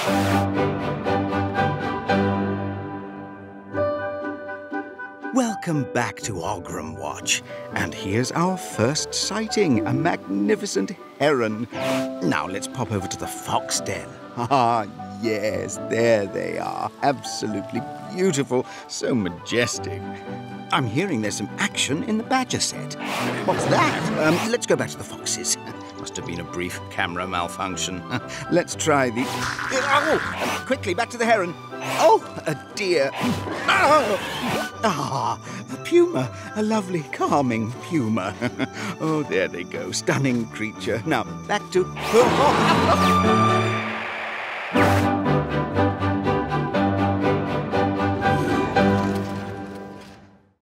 Welcome back to OghramWatch. And here's our first sighting, a magnificent heron. Now let's pop over to the fox den. Ah, yes, there they are. Absolutely beautiful, so majestic. I'm hearing there's some action in the badger set. What's that? Let's go back to the foxes. Must have been a brief camera malfunction. Let's try the... Oh! Quickly, back to the heron. Oh, a deer. The puma. A lovely, calming puma. Oh, there they go. Stunning creature. Now, back to...